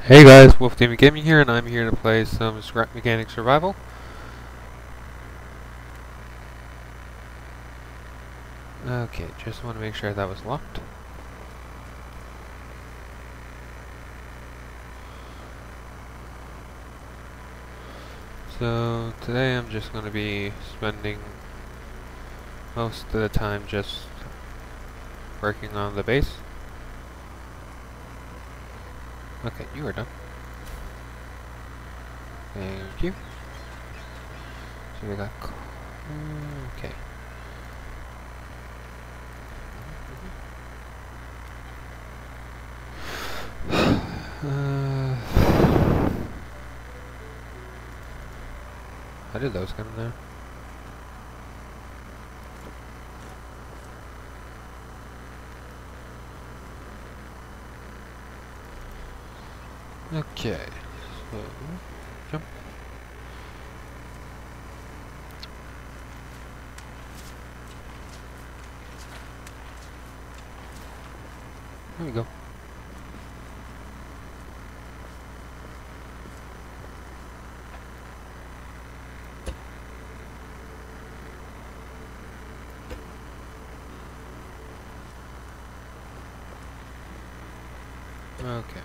Hey guys, Wolf Demon Gaming here, and I'm here to play some Scrap Mechanic Survival. Okay, just want to make sure that was locked. So, today I'm just going to be spending most of the time just working on the base. Okay, you are done. Thank you. So we got... Okay. How did those come in there? Okay, so jump. There we go. Okay.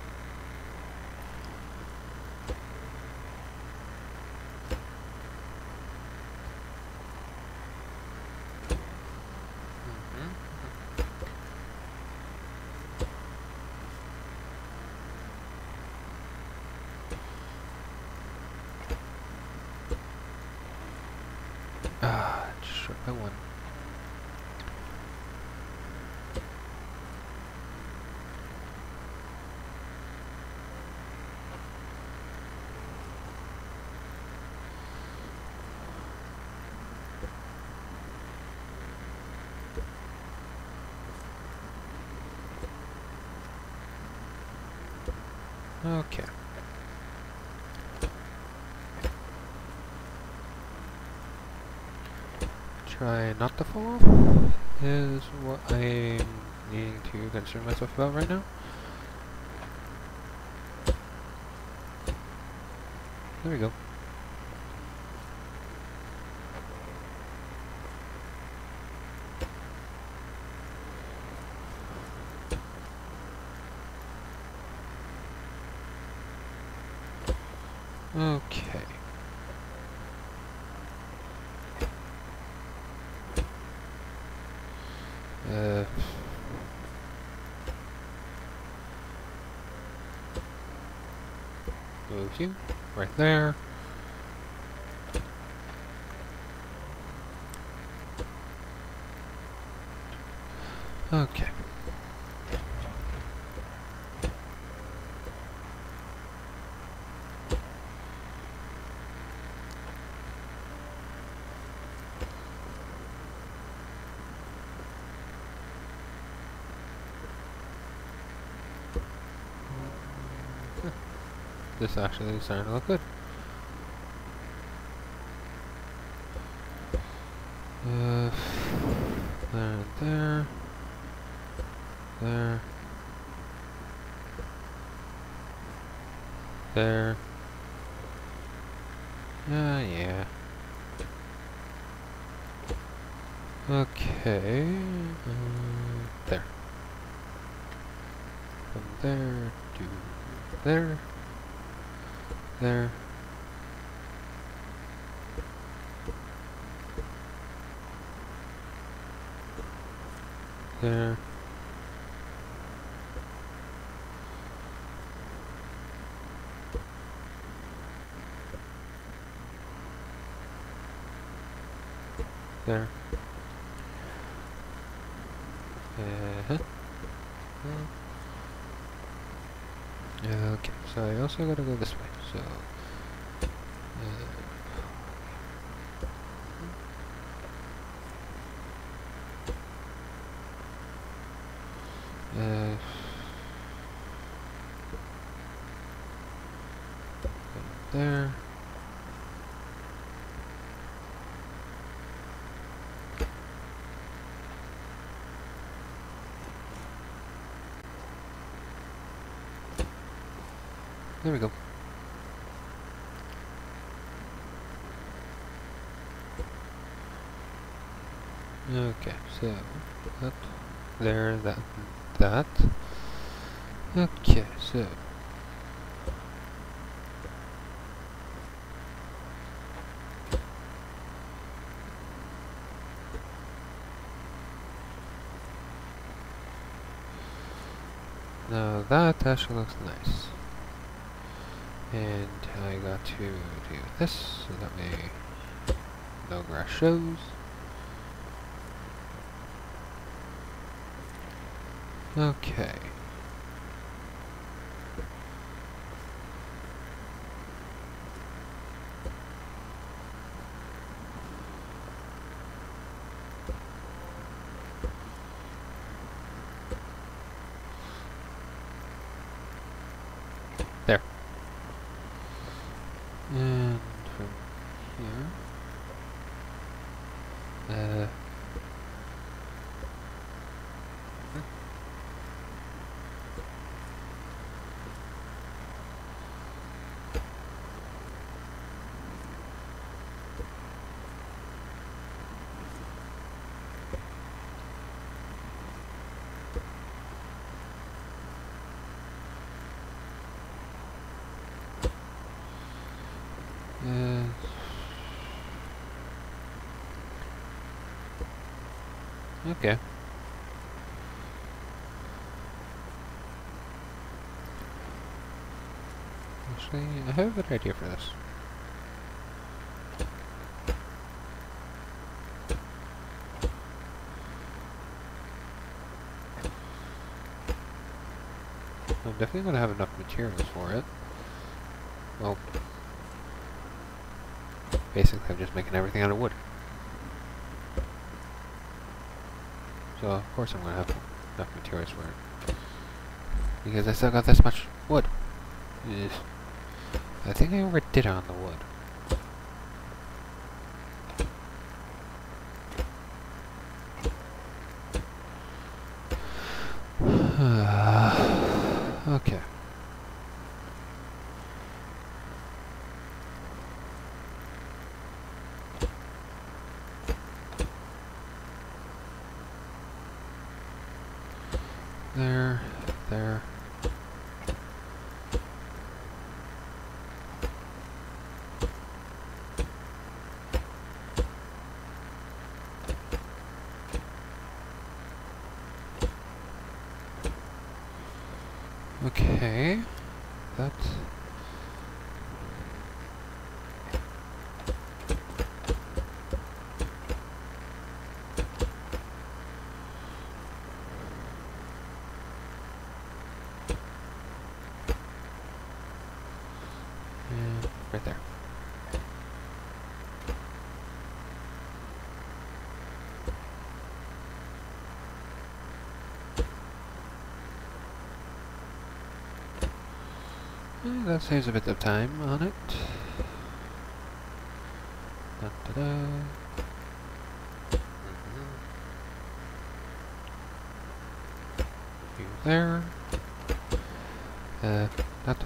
Just short by one. Okay. Try not to fall off is what I'm needing to concern myself about right now. There we go. Okay. Move you right there. Okay. This actually is starting to look good. There and there. There. There. Yeah. Okay. There. From there to there. There. There. There. Okay, so I also gotta go this way, so... there. There we go. Okay, so that, there, that. Okay, so now that actually looks nice. And I got to do this so that way no grass shows. Okay. There. And from here, okay. Actually, I have a good idea for this. I'm definitely going to have enough materials for it. Well, basically I'm just making everything out of wood. So of course I'm going to have enough materials for it. Because I still got this much wood. Ugh. I think I overdid on the wood. Okay. There. Okay. That. And right there. That saves a bit of time on it. Da-da-da. You there. That.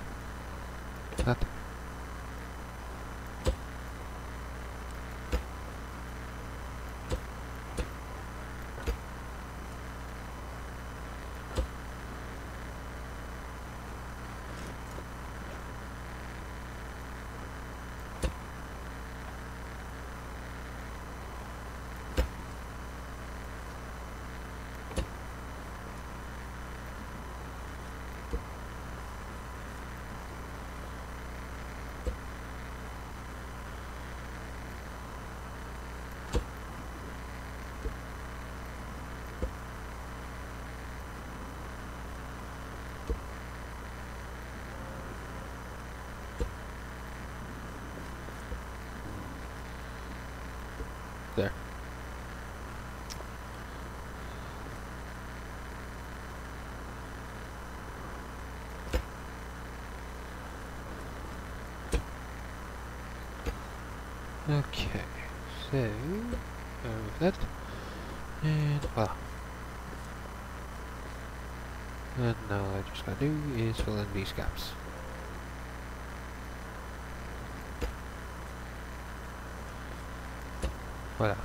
There. Okay, so that, and voila. And now all I just gotta do is fill in these gaps. Voila.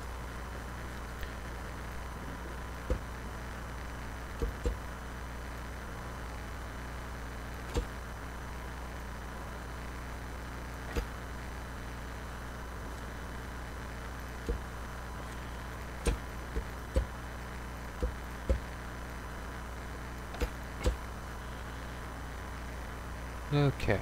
Okay.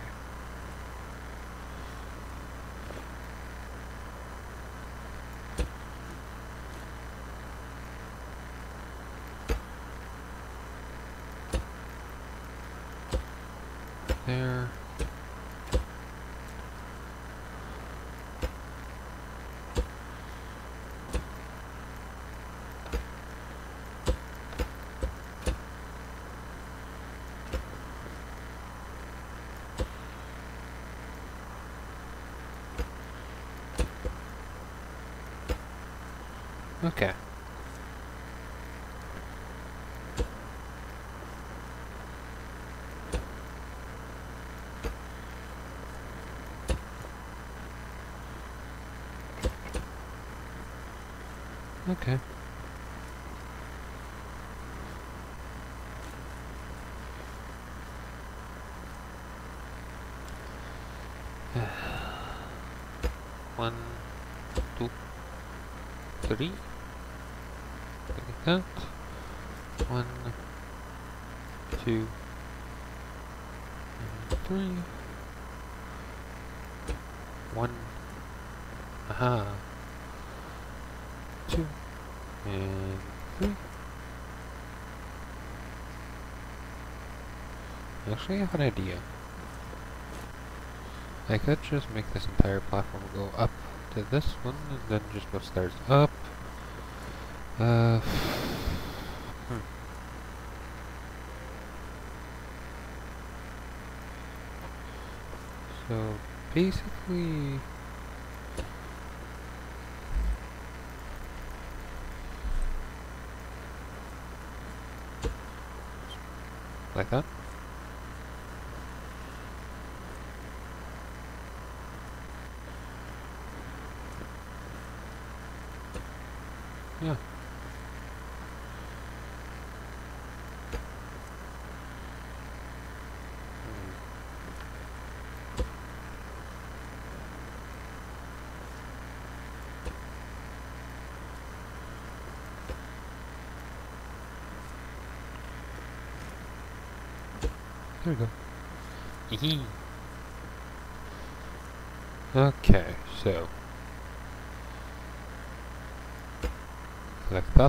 There. Okay. Okay. One, two, three. Like that. One, two, and three. One. Aha. Two. And three. Actually, I have an idea. I could just make this entire platform go up to this one, and then just go stairs up. So, basically... like that. Yeah. There we go. Hee. Okay, so like that.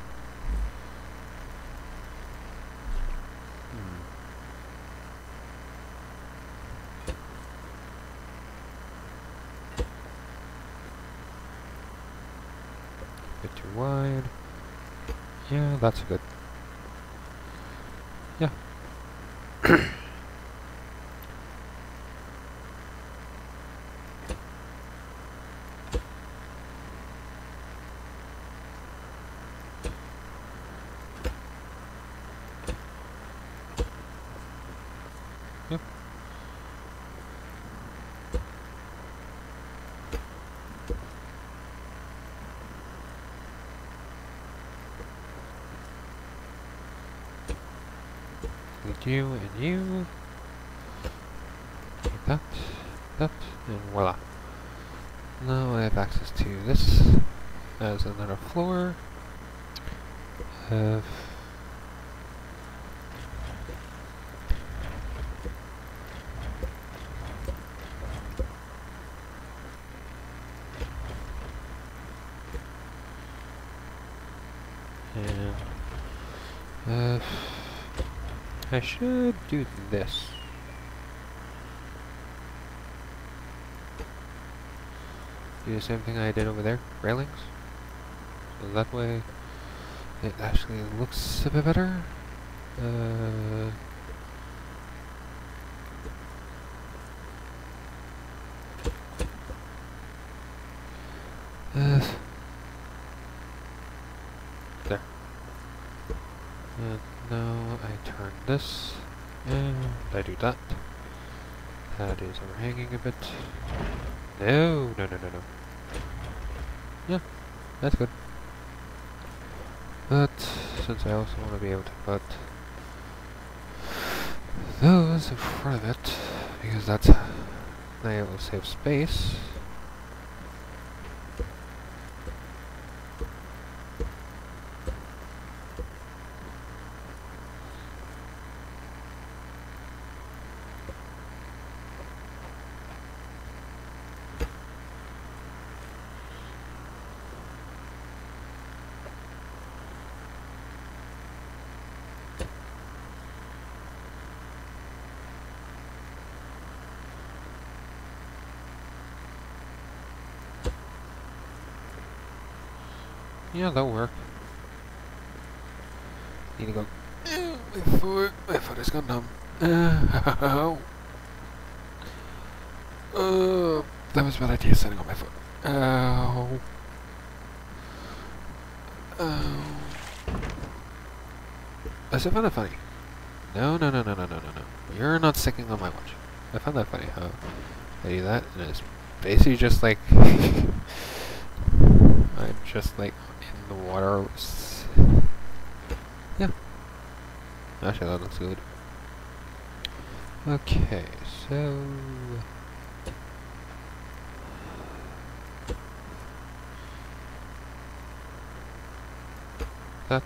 Bit too wide. Yeah, that's good. Yeah. Yep. With you and you. Like that, that, and voila. Now I have access to this as another floor. And I should do this. Do the same thing I did over there, railings. So that way it actually looks a bit better. There. And now I turn this, and I do that. That is overhanging a bit. No, no, no, no, no. Yeah, that's good. But since I also want to be able to put those in front of it, because that's how it will save space. Yeah, that'll work. Need to go. My foot is gone numb. That was a bad idea standing on my foot. Ow. Ow. I still found that funny. No. You're not sticking on my watch. I found that funny how I do that, and it's basically just like I'm just like in the water. Yeah. Actually, that looks good. Okay, so that.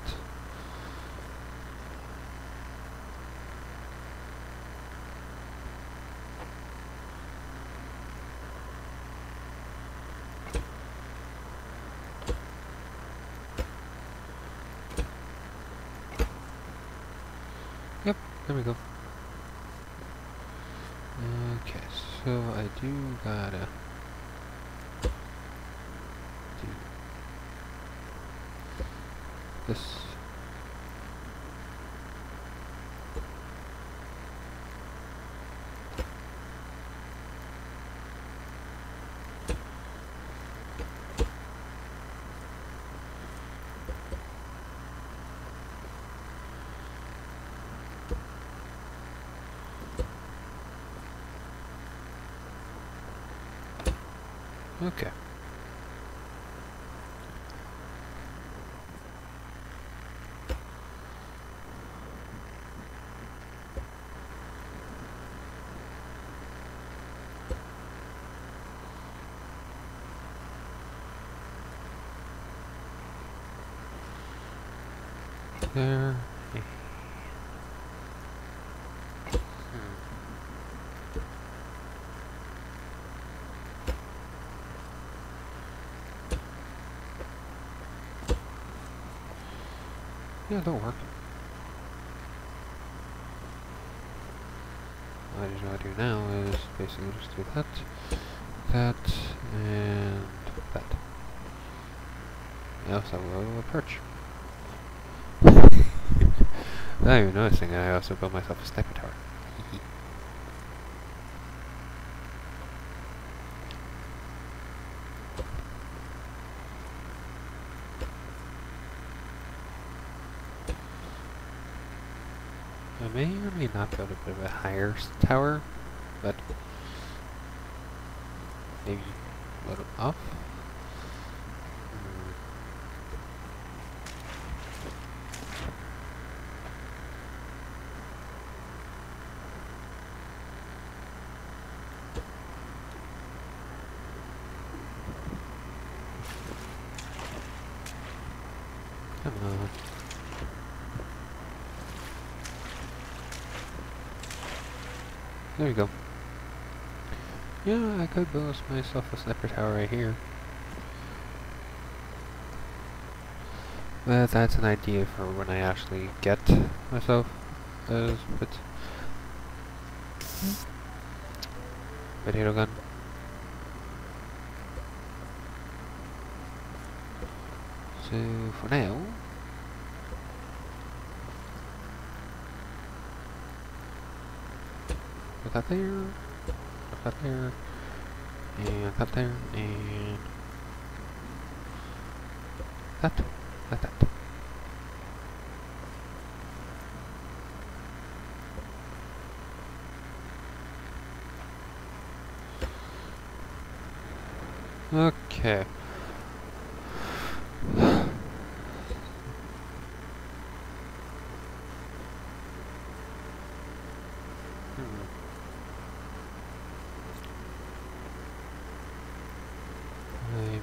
Yep, there we go. Okay, so I do gotta do this. Okay. There. Yeah, that'll work. What I just want to do now is basically just do that, and that. I also have a perch. Not even noticing I also built myself a sniper tower. I may or may not build a bit of a higher tower, but maybe a little up. Come on. There we go. Yeah, I could build myself a sniper tower right here. But that's an idea for when I actually get myself a potato gun. So for now, put that there, put that there, and that there, and that. Okay.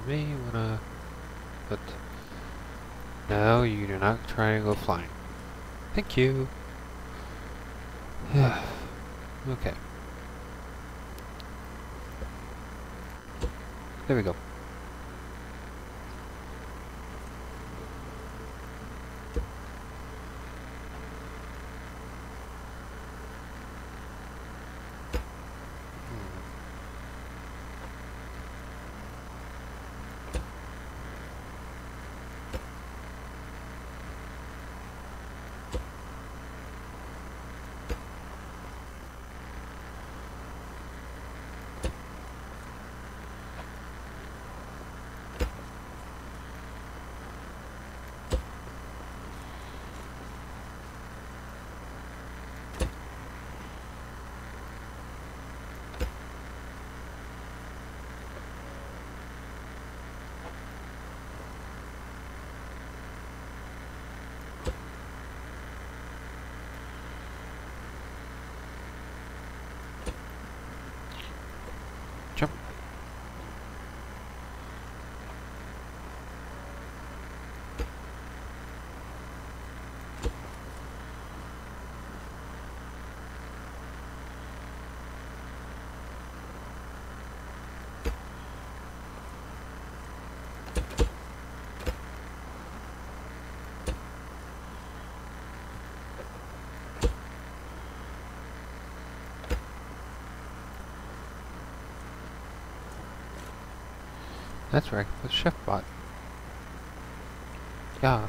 may wanna... But... No, you do not try and go flying. Thank you. Okay. There we go. Jump. That's right, the chef bot. Yeah.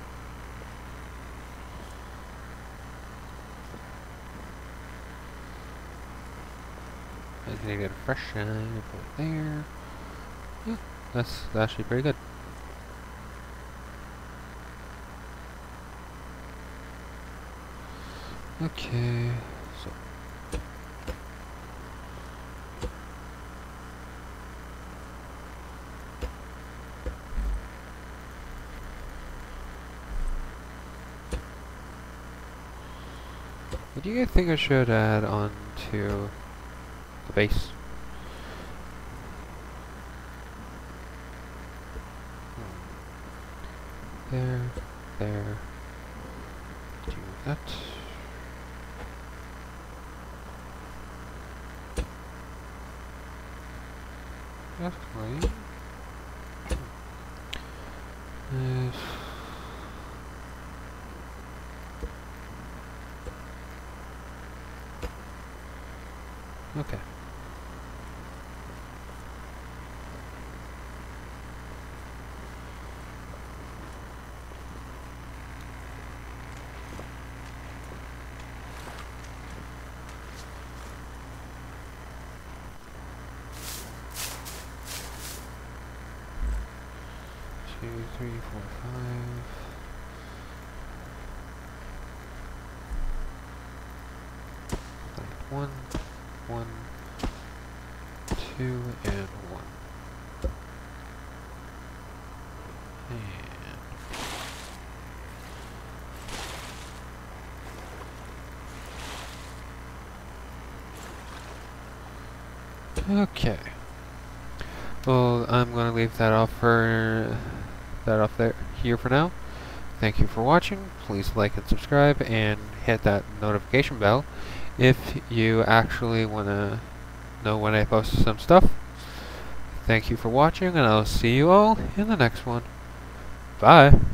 I need to get a fresh shine, put it there. Yeah, that's actually pretty good. Okay, so. What do you think I should add on to the base? There, there. Do that. That's right. Okay. Two, three, four, five. One, one, two, and one. And okay. Well, I'm gonna leave that off there here for now. Thank you for watching. Please like and subscribe and hit that notification bell if you actually wanna know when I post some stuff. Thank you for watching, and I'll see you all in the next one. Bye.